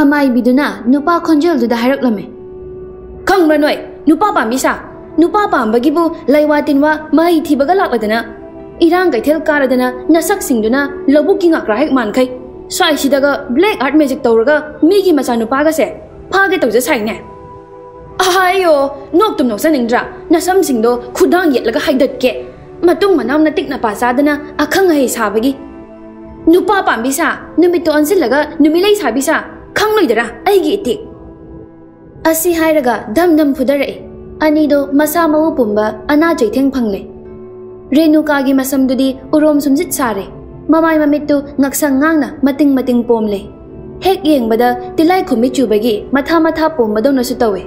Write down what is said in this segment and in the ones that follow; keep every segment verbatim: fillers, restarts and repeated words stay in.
ꯑꯃꯥꯏꯕꯤꯗꯨꯅ ꯅꯨꯄꯥ ꯈꯣꯟꯖꯦꯜꯗꯨꯗ ꯍꯥꯏꯔꯛꯂꯝꯃꯤ꯫ ꯈꯪꯕ꯭ꯔꯥ ꯅꯣꯏ ꯅꯨꯄꯥ ꯄꯥꯝꯕꯤ ꯁꯥ ꯅꯨꯄꯥ ꯄꯥꯝꯕꯒꯤꯕꯨ ꯂꯩꯋꯥ ꯇꯤꯟꯋꯥ ꯃꯍꯩ ꯊꯤꯕꯒ ꯂꯥꯛꯂꯗꯅ ꯏꯔꯥꯡ ꯀꯩꯊꯦꯜ ꯀꯥꯔꯗꯅ ꯅꯁꯛꯁꯤꯡꯗꯨꯅ ꯂꯧꯕꯨꯛꯀꯤ ꯉꯥꯀ꯭ꯔꯥ ꯍꯦꯛ ꯃꯥꯟꯈꯩ ꯁ꯭ꯋꯥꯏꯁꯤꯗꯒ ꯕ꯭ꯂꯦꯛ ꯑꯥꯔꯠ ꯃꯦꯖꯤꯛ ꯇꯧꯔꯒ ꯃꯤꯒꯤ ꯃꯆꯥꯅꯨꯄꯥꯒꯁꯦ ꯐꯥꯒꯦ ꯇꯧꯖ ꯁꯥꯏꯅꯦ꯫ ꯑꯍꯥꯏꯌꯣ ꯅꯣꯛꯇꯨꯝ ꯅꯣꯛꯆꯅꯤꯡꯗ꯭ꯔꯥ ꯅꯁꯝꯁꯤꯡꯗꯣ ꯈꯨꯗꯥꯡ ꯌꯦꯠꯂꯒ ꯍꯥꯏꯗꯠꯀꯦ ꯃꯇꯨꯡ ꯃꯅꯥꯎ ꯅꯇꯤꯛ ꯅꯄꯥ ꯆꯥꯗꯅ ꯑꯈꯪ ꯑꯍꯩ ꯁꯥꯕꯒꯤ ꯅꯨꯄꯥ ꯄꯥꯝꯕꯤ ꯁꯥ ꯅꯨꯃꯤꯠꯇꯣ ꯑꯣꯟꯁꯤꯜꯂꯒ ꯅꯨꯃꯤꯠꯂꯩ ꯁꯥꯕꯤ ꯁꯥ ꯈꯪꯂꯣꯏꯗꯔꯥ ꯑꯩꯒꯤ ꯏꯇꯤꯛ ꯑꯁꯤ ꯍꯥꯏꯔꯒ ꯙꯝ ꯙꯝ ꯐꯨꯗꯔꯛꯏ꯫ ꯑꯅꯤꯗꯣ ꯃꯁꯥ ꯃꯎ ꯄꯨꯝꯕ ꯑꯅꯥ ꯆꯩꯊꯦꯡ ꯐꯪꯂꯦ꯫ ꯔꯦꯅꯨꯀꯥꯒꯤ ꯃꯁꯝꯗꯨꯗꯤ ꯎꯔꯣꯝ ꯁꯨꯝꯖꯤꯠ ꯁꯥꯔꯦ ꯃꯃꯥꯏ ꯃꯃꯤꯠꯇꯨ ꯉꯛꯁꯪ ꯉꯥꯡꯅ ꯃꯇꯤꯡ ꯃꯇꯤꯡ ꯄꯣꯝꯂꯦ꯫ ꯍꯦꯛ ꯌꯦꯡꯕꯗ ꯇꯤꯂꯥꯏ ꯈꯨꯝꯕꯤ ꯆꯨꯕꯒꯤ ꯃꯊꯥ ꯃꯊꯥ ꯄꯣꯝꯕꯗꯧꯅꯁꯨ ꯇꯧꯋꯦ꯫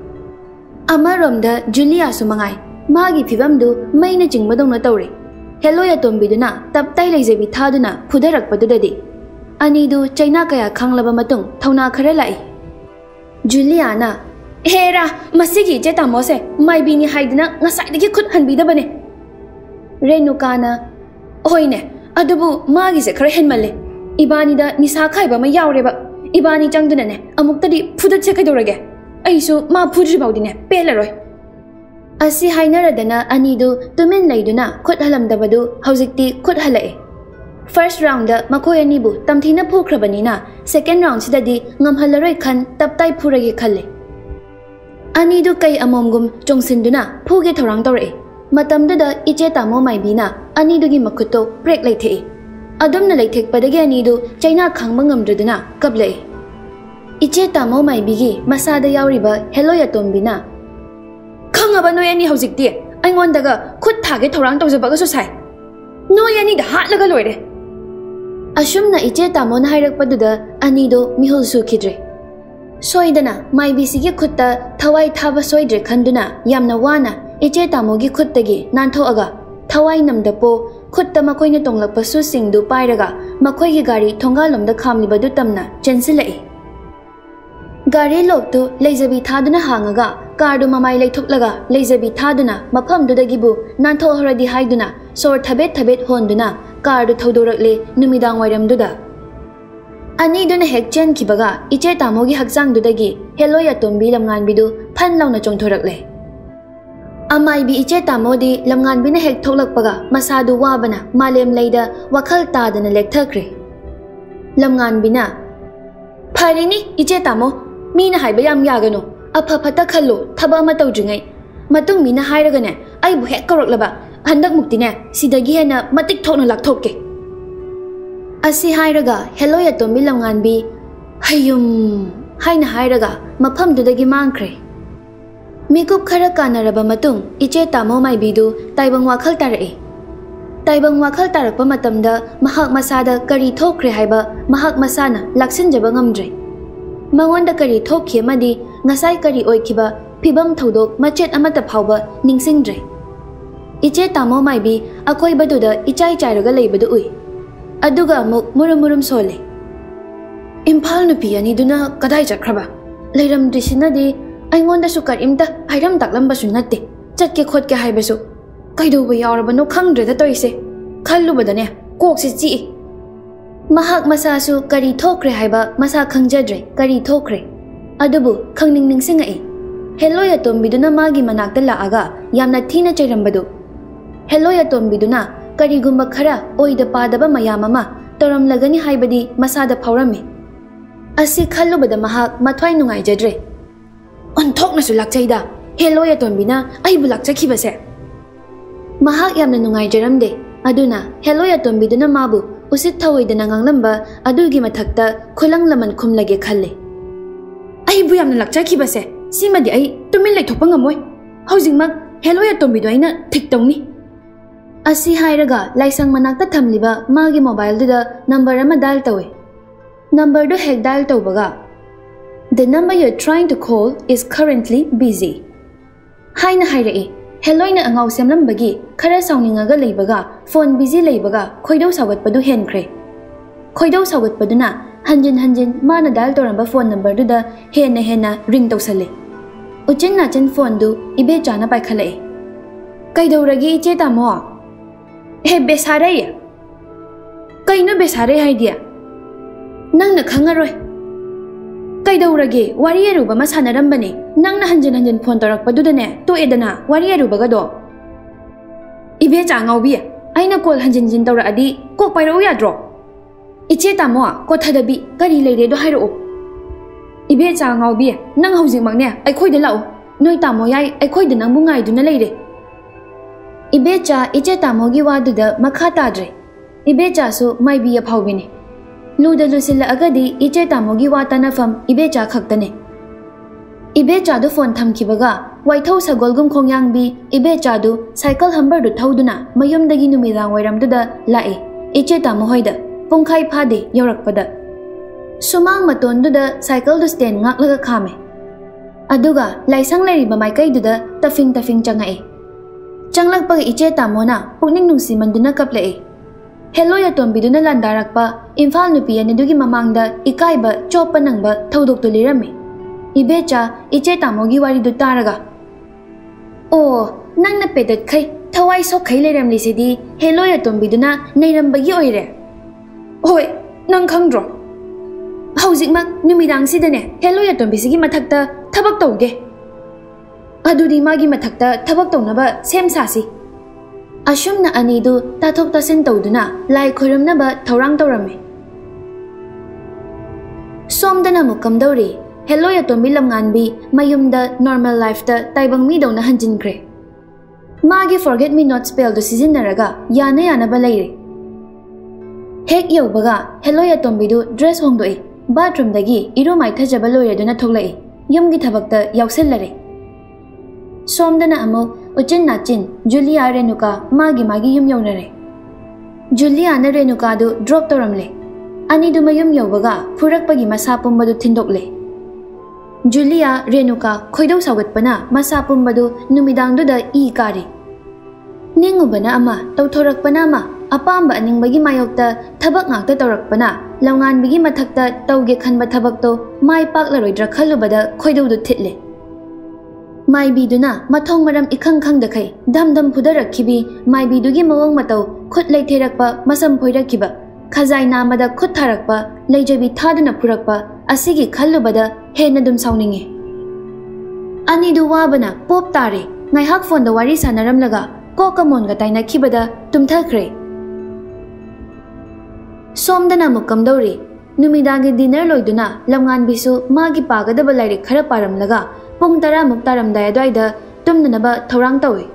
ꯑꯃꯔꯣꯝꯗ ꯖꯨꯂꯤꯌꯥꯁꯨ ꯃꯉꯥꯏ ꯃꯥꯒꯤ ꯐꯤꯕꯝꯗꯨ ꯃꯩꯅ ꯆꯤꯡꯕꯗꯧꯅ ꯇꯧꯔꯦ꯫ ꯍꯦꯂꯣꯏ ꯑꯇꯣꯝꯕꯤꯗꯨꯅ ꯇꯞꯇꯥꯏ ꯂꯩꯖꯕꯤ ꯊꯥꯗꯨꯅ ꯐꯨꯗꯔꯛꯄꯗꯨꯗꯗꯤ ꯑꯅꯤꯗꯨ ꯆꯩꯅꯥ ꯀꯌꯥ ꯈꯪꯂꯕ ꯃꯇꯨꯡ ꯊꯧꯅꯥ ꯈꯔ ꯂꯥꯛꯏ꯫ ꯖꯨꯂꯤꯌꯥꯅ ꯍꯦꯔꯥ ꯃꯁꯤꯒꯤ ꯏꯆꯦ ꯇꯥꯃꯣꯁꯦ ꯃꯥꯏꯕꯤꯅꯤ ꯍꯥꯏꯗꯅ ꯉꯁꯥꯏꯗꯒꯤ ꯈꯨꯠ ꯍꯟꯕꯤꯗꯕꯅꯦ꯫ ꯔꯦꯅꯨꯀꯥꯅ ꯍꯣꯏꯅꯦ ꯑꯗꯨꯕꯨ ꯃꯥꯒꯤꯁꯦ ꯈꯔ ꯍꯦꯟꯃꯜꯂꯦ ꯏꯕꯥꯅꯤꯗ ꯅꯤꯁꯥ ꯈꯥꯏꯕ ꯑꯃ ꯌꯥꯎꯔꯦꯕ ꯏꯕꯥꯅꯤ ꯆꯪꯗꯨꯅꯅꯦ ꯑꯃꯨꯛꯇꯗꯤ ꯐꯨꯗꯠꯁꯦ ꯀꯩꯗꯧꯔꯒꯦ ꯑꯩꯁꯨ ꯃꯥ ꯐꯨꯗ꯭ꯔꯤꯐꯥꯎꯗꯤꯅꯦ ꯄꯦꯜꯂꯔꯣꯏ꯫ ꯑꯁꯤ ꯍꯥꯏꯅꯔꯗꯅ ꯑꯅꯤꯗꯨ ꯇꯨꯃꯤꯟ ꯂꯩꯗꯨꯅ ꯈꯨꯠ ꯍꯜꯂꯝꯗꯕꯗꯨ ꯍꯧꯖꯤꯛꯇꯤ ꯈꯨꯠ ꯍꯜꯂꯛꯑꯦ꯫ ꯐꯥꯔꯁꯠ ꯔꯥꯎꯟꯗ ꯃꯈꯣꯏ ꯑꯅꯤꯕꯨ ꯇꯝꯊꯤꯅ ꯐꯨꯈ꯭ꯔꯕꯅꯤꯅ ꯁꯦꯀꯦꯟ ꯔꯥꯎꯟꯁꯤꯗꯗꯤ ꯉꯝꯍꯜꯂꯔꯣꯏ ꯈꯟ ꯇꯞꯇꯥꯏ ꯐꯨꯔꯒꯦ ꯈꯜꯂꯦ꯫ ꯑꯅꯤꯗꯨ ꯀꯩ ꯑꯃꯣꯝꯒꯨꯝ ꯆꯣꯡꯁꯤꯟꯗꯨꯅ ꯐꯨꯒꯦ ꯊꯧꯔꯥꯡ ꯇꯧꯔꯛꯑꯦ꯫ ꯃꯇꯝꯗꯨꯗ ꯏꯆꯦ ꯇꯥꯃꯣ ꯃꯥꯏꯕꯤꯅ ꯑꯅꯤꯗꯨꯒꯤ ꯃꯈꯨꯠꯇꯣ ꯕ꯭ꯔꯦꯛ ꯂꯩꯊꯦꯛꯏ꯫ ꯑꯗꯨꯝꯅ ꯂꯩꯊꯦꯛꯄꯗꯒꯤ ꯑꯅꯤꯗꯨ ꯆꯩꯅꯥ ꯈꯥꯡꯕ ꯉꯝꯗ꯭ꯔꯗꯨꯅ ꯀꯞꯂꯛꯏ꯫ ꯏꯆꯦ ꯇꯥꯃꯣ ꯃꯥꯏꯕꯤꯒꯤ ꯃꯁꯥꯗ ꯌꯥꯎꯔꯤꯕ ꯍꯦꯂꯣꯏ ꯑꯇꯣꯝꯕꯤꯅ ꯈꯪꯉꯕ ꯅꯣꯏ ꯑꯅꯤ ꯍꯧꯖꯤꯛꯇꯤ ꯑꯩꯉꯣꯟꯗꯒ ꯈꯨꯠ ꯊꯥꯒꯦ ꯊꯧꯔꯥꯡ ꯇꯧꯖꯕꯒꯁꯨ ꯁꯥꯏ ꯅꯣꯏ ꯑꯅꯤꯗ ꯍꯥꯠꯂꯒ ꯂꯣꯏꯔꯦ꯫ ꯑꯁꯨꯝꯅ ꯏꯆꯦ ꯇꯥꯃꯣꯅ ꯍꯥꯏꯔꯛꯄꯗꯨꯗ ꯑꯅꯤꯗꯣ ꯃꯤꯍꯨꯜ ꯁꯨꯈꯤꯗ꯭ꯔꯦ꯫ ꯁꯣꯏꯗꯅ ꯃꯥꯏꯕꯤꯁꯤꯒꯤ ꯈꯨꯠꯇ ꯊꯋꯥꯏ ꯊꯥꯕ ꯁꯣꯏꯗ꯭ꯔꯦ ꯈꯟꯗꯨꯅ ꯌꯥꯝꯅ ꯋꯥꯅ ꯏꯆꯦ ꯇꯥꯃꯣꯒꯤ ꯈꯨꯠꯇꯒꯤ ꯅꯥꯟꯊꯣꯛꯑꯒ ꯊꯋꯥꯏ ꯅꯝꯗꯄꯣ ꯈꯨꯠꯇ ꯃꯈꯣꯏꯅ ꯇꯣꯡꯂꯛꯄ ꯁꯨꯁꯤꯡꯗꯨ ꯄꯥꯏꯔꯒ ꯃꯈꯣꯏꯒꯤ ꯒꯥꯔꯤ ꯊꯣꯡꯒꯥꯜꯂꯣꯝꯗ ꯈꯥꯝꯂꯤꯕꯗꯨ ꯇꯝꯅ ꯆꯦꯟꯁꯤꯜꯂꯛꯏ꯫ ꯒꯥꯔꯤ ꯂꯣꯛꯇꯨ ꯂꯩꯖꯕꯤ ꯊꯥꯗꯨꯅ ꯍꯥꯡꯉꯒ ꯀꯥꯔꯗꯨ ꯃꯃꯥꯏ ꯂꯩꯊꯣꯛꯂꯒ ꯂꯩꯖꯕꯤ ꯊꯥꯗꯨꯅ ꯃꯐꯝꯗꯨꯗꯒꯤꯕꯨ ꯅꯥꯟꯊꯣꯛꯍꯧꯔꯗꯤ ꯍꯥꯏꯗꯨꯅ ꯁꯣꯔ ꯊꯕꯦꯠ ꯊꯕꯦꯠ ꯍꯣꯟꯗꯨꯅ ꯀꯥꯔꯗꯨ ꯊꯧꯗꯣꯔꯛꯂꯦ ꯅꯨꯃꯤꯗꯥꯡ ꯋꯥꯏꯔꯝꯗꯨꯗ꯫ ꯑꯅꯤꯗꯨꯅ ꯍꯦꯛ ꯆꯦꯟꯈꯤꯕꯒ ꯏꯆꯦ ꯇꯥꯃꯣꯒꯤ ꯍꯛꯆꯥꯡꯗꯨꯗꯒꯤ ꯍꯦꯂꯣꯏ ꯑꯇꯣꯝꯕꯤ ꯂꯝꯉꯥꯟꯕꯤꯗꯨ ꯐꯟ ꯂꯥꯎꯅ ꯆꯣꯡꯊꯣꯔꯛꯂꯦ꯫ ꯑꯃꯥꯏꯕꯤ ꯏꯆꯦ ꯇꯥꯃꯣꯗꯤ ꯂꯝꯉꯥꯟꯕꯤꯅ ꯍꯦꯛ ꯊꯣꯛꯂꯛꯄꯒ ꯃꯁꯥꯗꯨ ꯋꯥꯕꯅ ꯃꯥꯂꯦꯝ ꯂꯩꯗ ꯋꯥꯈꯜ ꯇꯥꯗꯅ ꯂꯦꯛꯊꯈ꯭ꯔꯦ꯫ ꯂꯝꯉꯥꯟꯕꯤꯅ ꯐꯔꯤꯅꯤ ꯏꯆꯦ ꯇꯥꯃꯣ ꯃꯤꯅ ꯍꯥꯏꯕ ꯌꯥꯝ ꯌꯥꯒꯅꯨ ꯑꯐ ꯐꯠꯇ ꯈꯜꯂꯨ ꯊꯕꯛ ꯑꯃ ꯇꯧꯗ꯭ꯔꯤꯉꯩ ꯃꯇꯨꯡ ꯃꯤꯅ ꯍꯥꯏꯔꯒꯅꯦ ꯑꯩꯕꯨ ꯍꯦꯛ ꯀꯧꯔꯛꯂꯕ ꯍꯟꯗꯛꯃꯨꯛꯇꯤꯅꯦ ꯁꯤꯗꯒꯤ ꯍꯦꯟꯅ ꯃꯇꯤꯛ ꯊꯣꯛꯅ ꯂꯥꯛꯊꯣꯛꯀꯦ꯫ ꯑꯁꯤ ꯍꯥꯏꯔꯒ ꯍꯦꯂꯣꯏ ꯑꯇꯣꯝꯕꯤ ꯂꯝꯉꯥꯟꯕꯤ ꯍꯌꯨꯝ ꯍꯥꯏꯅ ꯍꯥꯏꯔꯒ ꯃꯐꯝꯗꯨꯗꯒꯤ ꯃꯥꯡꯈ꯭ꯔꯦ꯫ ꯃꯤꯀꯨꯞ ꯈꯔ ꯀꯥꯟꯅꯔꯕ ꯃꯇꯨꯡ ꯏꯆꯦ ꯇꯥꯃꯣ ꯃꯥꯏꯕꯤꯗꯨ ꯇꯥꯏꯕꯪ ꯋꯥꯈꯜ ꯇꯥꯔꯛꯏ꯫ ꯇꯥꯏꯕꯪ ꯋꯥꯈꯜ ꯇꯥꯔꯛꯄ ꯃꯇꯝꯗ ꯃꯍꯥꯛ ꯃꯁꯥꯗ ꯀꯔꯤ ꯊꯣꯛꯈ꯭ꯔꯦ ꯍꯥꯏꯕ ꯃꯍꯥꯛ ꯃꯁꯥꯅ ꯂꯥꯛꯁꯤꯟꯖꯕ ꯉꯝꯗ꯭ꯔꯦ꯫ ꯃꯉꯣꯟꯗ ꯀꯔꯤ ꯊꯣꯛꯈꯤ ꯑꯃꯗꯤ ꯉꯁꯥꯏ ꯀꯔꯤ ꯑꯣꯏꯈꯤꯕ ꯐꯤꯕꯝ ꯊꯧꯗꯣꯛ ꯃꯆꯦꯠ ꯑꯃꯠꯇ ꯐꯥꯎꯕ ꯅꯤꯡꯁꯤꯡꯗ꯭ꯔꯦ꯫ ꯏꯆꯦ ꯇꯥꯃꯣ ꯃꯥꯏꯕꯤ ꯑꯀꯣꯏꯕꯗꯨꯗ ꯏꯆꯥꯏ ꯆꯥꯏꯔꯒ ꯂꯩꯕꯗꯨ ꯎꯏ꯫ ꯑꯗꯨꯒ ꯑꯃꯨꯛ ꯃꯨꯔꯨꯝ ꯃꯨꯔꯨꯝ ꯁꯣꯜꯂꯦ꯫ ꯏꯝꯐꯥꯜ ꯅꯨꯄꯤ ꯑꯅꯤꯗꯨꯅ ꯀꯗꯥꯏ ꯆꯠꯈ꯭ꯔꯕ ꯂꯩꯔꯝꯗ꯭ꯔꯤꯁꯤꯅꯗꯤ ꯑꯩꯉꯣꯟꯗꯁꯨ ꯀꯔꯤꯝꯇ ꯍꯥꯏꯔꯝ ꯇꯥꯛꯂꯝꯕꯁꯨ ꯅꯠꯇꯦ ꯆꯠꯀꯦ ꯈꯣꯠꯀꯦ ꯍꯥꯏꯕꯁꯨ ꯀꯩꯗꯧꯕ ꯌꯥꯎꯔꯕꯅꯣ ꯈꯪꯗ꯭ꯔꯦꯗ ꯇꯧꯔꯤꯁꯦ ꯈꯜꯂꯨꯕꯗꯅꯦ ꯀꯣꯛꯁꯦ ꯆꯤꯛꯏ꯫ ꯃꯍꯥꯛ ꯃꯁꯥꯁꯨ ꯀꯔꯤ ꯊꯣꯛꯈ꯭ꯔꯦ ꯍꯥꯏꯕ ꯃꯁꯥ ꯈꯪꯖꯗ꯭ꯔꯦ ꯀꯔꯤ ꯊꯣꯛꯈ꯭ꯔꯦ ꯑꯗꯨꯕꯨ ꯈꯪꯅꯤꯡ ꯅꯤꯡꯁꯤꯡꯉꯛꯏ꯫ ꯍꯦꯂꯣꯏ ꯑꯇꯣꯝꯕꯤꯗꯨꯅ ꯃꯥꯒꯤ ꯃꯅꯥꯛꯇ ꯂꯥꯛꯑꯒ ꯌꯥꯝꯅ ꯊꯤꯅ ꯆꯩꯔꯝꯕꯗꯨ ꯍꯦꯂꯣꯏ ꯑꯇꯣꯝꯕꯤꯗꯨꯅ ꯀꯔꯤꯒꯨꯝꯕ ꯈꯔ ꯑꯣꯏꯗ ꯄꯥꯗꯕ ꯃꯌꯥꯝ ꯑꯃ ꯇꯧꯔꯝꯂꯒꯅꯤ ꯍꯥꯏꯕꯗꯤ ꯃꯁꯥꯗ ꯐꯥꯎꯔꯝꯃꯤ꯫ ꯑꯁꯤ ꯈꯜꯂꯨꯕꯗ ꯃꯍꯥꯛ ꯃꯊ꯭ꯋꯥꯏ ꯅꯨꯡꯉꯥꯏꯖꯗ꯭ꯔꯦ꯫ ꯑꯣꯟꯊꯣꯛꯅꯁꯨ ꯂꯥꯛꯆꯩꯗ ꯍꯦꯂꯣꯏ ꯑꯇꯣꯝꯕꯤꯅ ꯑꯩꯕꯨ ꯂꯥꯛꯆꯈꯤꯕꯁꯦ꯫ ꯃꯍꯥꯛ ꯌꯥꯝꯅ ꯅꯨꯡꯉꯥꯏꯖꯔꯝꯗꯦ ꯑꯗꯨꯅ ꯍꯦꯂꯣꯏ ꯑꯇꯣꯝꯕꯤꯗꯨꯅ ꯃꯥꯕꯨ ꯎꯁꯤꯠ ꯊꯑꯣꯏꯗꯅ ꯉꯥꯡꯂꯝꯕ ꯑꯗꯨꯒꯤ ꯃꯊꯛꯇ ꯈꯨꯂꯪ ꯂꯃꯟ ꯈꯨꯝꯂꯒꯦ ꯈꯜꯂꯦ꯫ ꯑꯩꯕꯨ ꯌꯥꯝꯅ ꯂꯥꯛꯆꯈꯤꯕꯁꯦ ꯁꯤꯃꯗꯤ ꯑꯩ ꯇꯨꯃꯤꯟ ꯂꯩꯊꯣꯛꯄ ꯉꯝꯃꯣꯏ ꯍꯧꯖꯤꯛꯃꯛ ꯍꯦꯂꯣꯏ ꯑꯇꯣꯝꯕꯤꯗꯨ ꯑꯩꯅ ꯊꯤꯛ ꯇꯧꯅꯤ꯫ ꯑꯁꯤ ꯍꯥꯏꯔꯒ ꯂꯥꯏꯁꯪ ꯃꯅꯥꯛꯇ ꯊꯝꯂꯤꯕ ꯃꯥꯒꯤ ꯃꯣꯕꯥꯏꯜꯗꯨꯗ ꯅꯝꯕꯔ ꯑꯃ ꯗꯥꯏꯜ ꯇꯧꯏ꯫ ꯅꯝꯕꯔꯗꯨ ꯍꯦꯛ ꯗꯥꯏꯜ ꯇꯧꯕꯒ The number you're trying to call is currently busy ꯍꯥꯏꯅ ꯍꯥꯏꯔꯛꯏ꯫ ꯍꯦꯂꯣꯏꯅ ꯑꯉꯥꯎ ꯁꯦꯝꯂꯝꯕꯒꯤ ꯈꯔ ꯁꯥꯎꯅꯤꯡꯉꯒ ꯂꯩꯕꯒ ꯐꯣꯟ ꯕꯤꯖꯤ ꯂꯩꯕꯒ ꯈꯣꯏꯗꯧ ꯁꯥꯎꯒꯠꯄꯗꯨ ꯍꯦꯟꯈ꯭ꯔꯦ꯫ ꯈꯣꯏꯗꯧ ꯁꯥꯎꯒꯠꯄꯗꯨꯅ ꯍꯟꯖꯤꯟ ꯍꯟꯖꯤन ꯃꯥꯅ ꯗꯥꯏꯜ ꯇꯧꯔꯝꯕ ꯐꯣꯟ ꯅꯝꯕꯔꯗꯨꯗ ꯍꯦꯟꯅ ꯍꯦꯟꯅ ꯔꯤꯡ ꯇꯧꯁꯜꯂꯦ꯫ ꯎꯆꯤꯟ ꯅꯥꯆꯤꯟ ꯐꯣꯟꯗꯨ ꯏꯕꯦꯆꯥꯅ ꯄꯥꯏꯈꯠꯂꯛꯏ꯫ ꯀꯩꯗꯧꯔꯒꯦ ꯏꯆꯦ ꯇꯥꯃꯣ? ꯍꯦ ꯕꯦꯁꯥꯔꯩ ꯀꯩꯅꯣ ꯕꯦꯁꯥꯔꯩ ꯍꯥꯏꯗꯤ? ꯅꯪꯅ ꯈꯪꯉꯔꯣꯏ Kaidaurage wari aruba ma sanarambane nangna hanjan hanjan phone torakpadudane toedana wari arubagado Ibe cha ngaubi aina call hanjan jin tawraadi ko pairo yadro Iche tamo ko thadabi kari leire do hairo Ibe cha ngaubi nang hauji mangne ai khoi de lau noi tamo yai ai khoi de nang bungai duna leire Ibe cha iche tamo gi wadu da makha tadre Ibe cha su mai bi a phawbini Luda lusilla agadi iche tamo gi wata na fam ibe cha khaktane Ibe cha du phone thamkibaga waithau sagolgum khongyang bi ibe cha du cycle humber du thauduna mayum dagi numidang wairam du da lai iche tamo hoida pungkhai phade yorakpada Sumang maton du da cycle du stand ngak laga khame Aduga laisang leri ba mai kai du da tafing tafing changai Changlak pag iche tamo na pukning nungsi manduna kaplai Hello ya tombiduna landarakpa Imphal nupi anidugi mamangda ikaiba chopa nangba thaudok to lirame Ibecha iche tamogi wari du taraga Oh nangna pedat khai thawai so khai leram lisidi hello ya tombiduna neirambagi oire Hoi nang khangdro Hauzik mak numidang sidane hello ya tombisigi mathakta thabak tawge Adudi magi mathakta thabak tawnaba sem sasi Ashumna anidu tathok tasin tawduna lai khoramnaba thorang tawrame Somdana mukam dawri hello ya tombi lamnganbi mayumda normal life ta taibang mi dawna hanjinkre Magi forget me not spell do sizinaraga yana yana ba leire Hek yawbaga hello ya tombi du dress hongdoi bathroom dagi iru mai thajaba loireduna thoklai yumgi thabakta yawsellare Somdana amuk Uchin nachin Julia Renuka magi magi yum yawnare Julia na Renuka du drop toramle Ani du mayum yawbaga phurakpagi masa pumbadu thindokle Julia Renuka khoidau sawatpana masa pumbadu numidang du da I kari Ningubana ama tawthorakpana ma apamba aningbagi mayokta thabak ngakta tawrakpana lawnganbigi mathakta tawge khanba thabakto mai paklaroidra khalubada khoidau du thitle Mai biduna mathong maram ikhang khang da khai dam dam phudarakhibi mai bidugi mawang matau khut lei therakpa masam phoirakhiba khazai namada khut tharakpa leijabi thaduna phurakpa asigi khallubada hena dum sauninge ani du wabana pop tare ngai hak phone da wari sanaram laga ko kamon ga taina khibada tumthakre somdana mukam dawri numidagi dinner loiduna lamngan bisu magi pagadaba lairi khara param laga Pung tara muktaram daya doida tumnanaba thorang tawi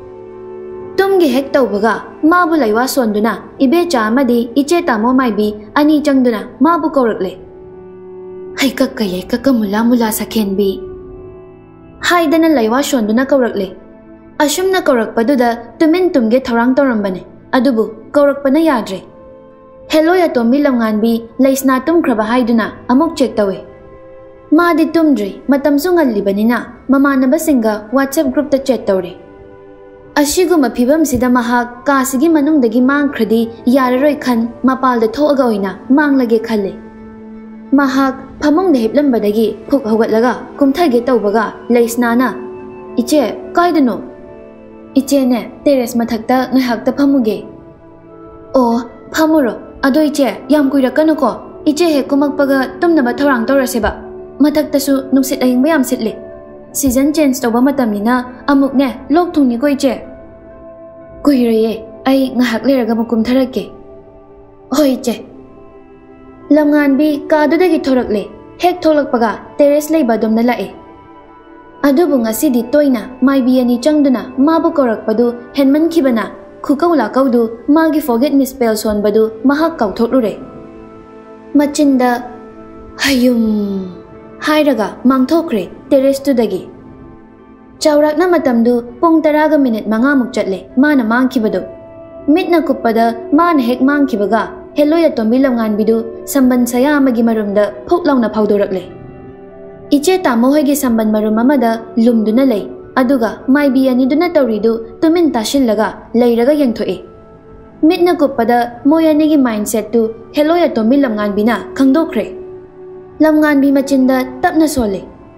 Tumgi hek tawbaga mabu laiwa sonduna ibe cha amadi iche tamo maibi ani changduna mabu kawrakle Hai kakkaye kakkamula mula sakhenbi Haidana laiwa sonduna kawrakle Ashumna kawrakpaduda tumin tumge thorang tawrambane adubu kawrakpana yadre Hello ya tombi lamnganbi laisna tumkraba haiduna amuk check tawi Madi tumdri matam sungal libanina mamanaba singa WhatsApp group ta chat tawre Ashiguma phibam sida mahak kasigi manungdagi mangkhradi yararoi khan mapal da thoaga oina manglage khalle Mahak phamong de hiplambadagi phuk hogatlaga kumthage tawbaga leisnana Iche kaidano Iche ne terrace mathakta ngahak ta phamuge Oh phamuro ado iche yam kuirakanu ko iche he kumakpaga tumnaba thorang tawraseba Mathaktasu nungsit aying bayam sitle Season change tawba matamnina amuk ne lok thungni ko iche Kuhiraye ay ngahak leraga mukum tharake Hoi iche Lamnganbi kadudagi thorakle hek tholakpaga terrace leiba domna lae Adubu ngasidi toina maibi ani changduna mabu korakpadu henman khibana khukawla kawdu magi forget misspell sonbadu mahak kawthoklure Machinda Hayum Hairaga mangthokre terrace tu dagi Chawrakna matamdu pung taraga minute manga muk chatle mana mangkhibadu mitna kuppada mana hek mangkhibaga hello ya tombi lamngan bidu samban saya amagi marumda phoklauna phaudorakle Iche tamo hoigi samban marum amada lumduna lei aduga maibi ani duna tawridu tumin tashillaga leiraga yengthoe mitna kuppada moyanigi mindset tu hello ya tombi lamngan bina khangdokre Lamnganbi machinda tapna sole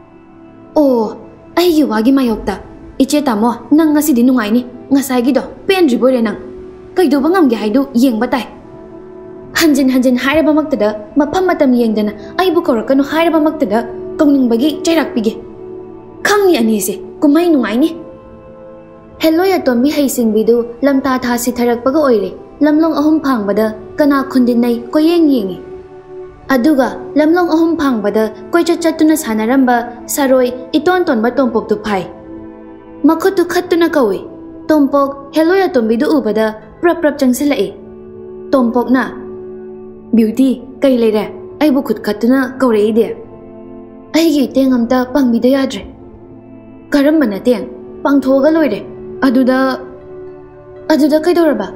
Oh aigi wagi mayokta iche tamo nang ngasi di nungai ni ngasai gi do pen ribore nang kaido bangam gi haidu yengba tai Hanjin hanjin hairaba maktada mafam matam yengdana aibu korakanu hairaba maktada कौनिंगबगी चैराकपिगे खंगनी अनीसे कुमाई नुंगाइनी hello या तोम्बी हैसिंगबिदु लमता था सिथरकपगा ओइरे लमलोंग अहुम फांगबदा कना खुंदिनई कोयेंग येंगी अदुगा लमलोंग अहुम फांगबदा कोइचत चतुना सानारंबा सरोय इतोन तोनबा तोंपोक फाई मखुतु खत्तुना कौवे तोंपोक हेलो या तोम्बीदु उबदा प्रप प्रप चंगसिलए तोंपोकना ब्यूटी कई लेरे अइबु खुद खत्तुना कौरेइदे अइगी तेंग अमता पंगबिदा याद्रे करम्बना तेंग पांगथोगा लोइरे अदुदा अदुदा कैदोरबा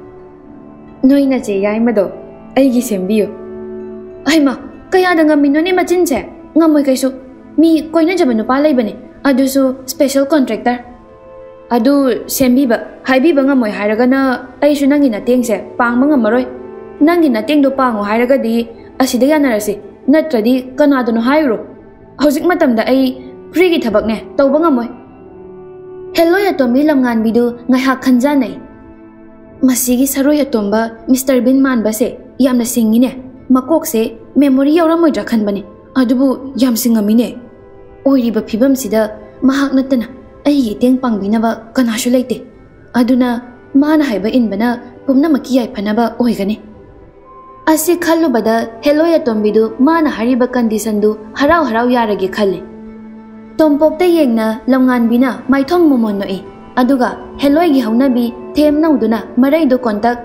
नोइना चे याइमदो अइगी सेंबियो अइमा कयादा ngaminnone machinse ngamoi kaisu mi koina jaba nupa leibane adusu special contractor adu sembiba haibiba ngamoi hairagana aisu nangi na tengse pangma ngamaroi nangi na tengdo pango hairagadi asida yanarasi natradi kanadono hairo hojik matamda ai free gi thabakne tawba ngamoi hello ya tombi lamngan bidu ngai hak khanja nei masigi saroi atomba mister bin man base yamna singine makok se memory yawramoi drakhan bane adubu yam singamine oiriba phibam sida mahak natana ai gi teng pangbinaba kanashu leite aduna mana haiba inbana pumna maki yai phanaba oigane asi khallu bada hello ya tombidu mana hariba condition du harau harau yarage khalle tompok te yengna lamngan bina maithong momon no e aduga hello gi haunabi them nauduna marai do contact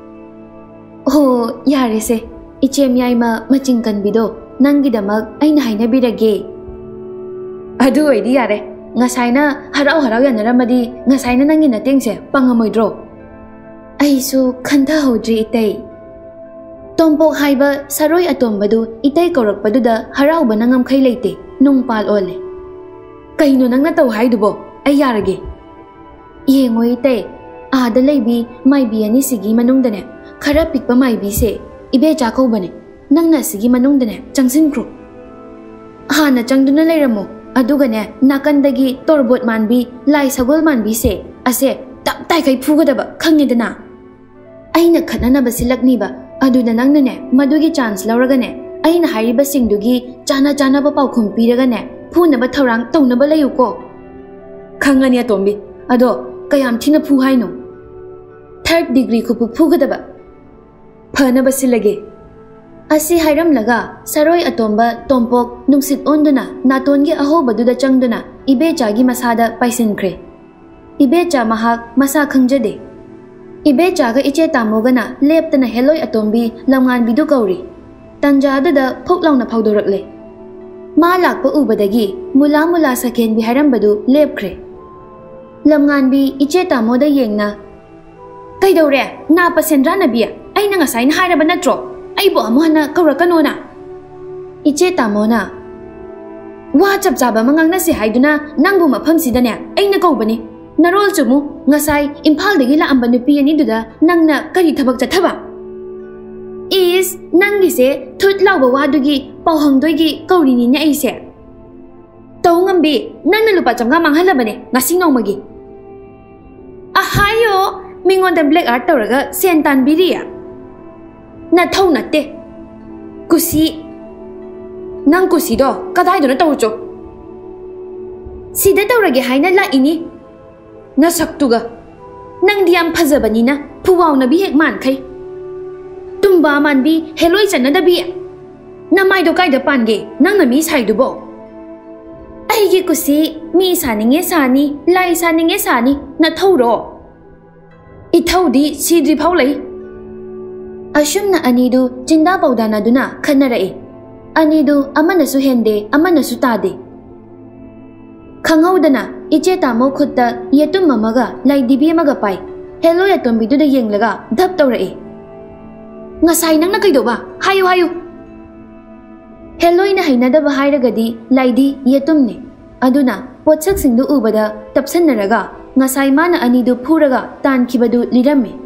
oh yare se ichem yaima maching kanbido nangi damak aina haina birage adu oidi yare ngasaina harau harau yanaramadi ngasaina nangi na tengse pangamoidro aisu khantha hodri itei tompok haiba saroi atombadu itei korakpaduda harau banangam khai leite nungpal ole kaino nangna taw haidubo ai yarage yengoi itei ada leibi maibi ani sigi manungdane khara pikpa maibi se ibe chakau bane nangna sigi manungdane changsin kru hana changduna leiramo adugane nakandagi torbot manbi lai sagol manbi se ase tap tai kai phugadaba khangedana aina khanana basilakni ba aduda nangnane madugi chance lauragane aina hariba singdugi chana chana ba paukhum piragane phuna ba thorang tawna ba layuko khangani atombi ado kayam thina phu haino third degree khupu phugadaba phana basilage asi hairam laga saroi atomba tompok nungsit onduna natongi ahobaduda changduna ibecha gi masada paisinkhre ibecha mahak masa khangjade ibecha ga iche tamogana leptana heloi atombi lamngan bidu kauri tanjadada phoklauna phaudorakle ma lakpa ubadagi mula mula saken bi hairam badu lepkhre lamngan bi iche tamoda yengna kaidore na pasendra nabiya aina ngasai na hairaba natro aibo amuhana kaurakano iche tamona wa chap chaba mangang na si haiduna nangbu mafam sidane aina kaubani narol chumu ngasai imphal degi la amba nupi ani duda nangna kari thabak chathaba is nangi se thut lawba wa dugi pawhang doigi kauri ni nya ise tawngambi nangna lupa chamga manghalabane ngasi nongmagi ahayo mingon da black art tawraga sentan biriya na thau natte kusi nang kusi do kadai do na tawcho sida tawrage haina la ini na saktuga nang diam phajabani na phuwaw na bi hek man khai tumba man bi heloi channa da bi na mai do kai da pange nang na mi sai du bo ai gi kusi mi saninge sani lai saninge sani na thawro I thawdi sidri phau lei ashumna anidu jinda paudana duna khanarae anidu amana su hende amana su tade khanghaudana iche tamo khutta yetum mamaga lai dibi maga pai hello yatom bidu da yenglaga dhap tawrae ngasai nangna kaidoba hayu hayu hello ina hainada ba hairagadi laidi yetumne aduna potsak singdu ubada tapsannaraga ngasai mana anidu phuraga tan khibadu lirame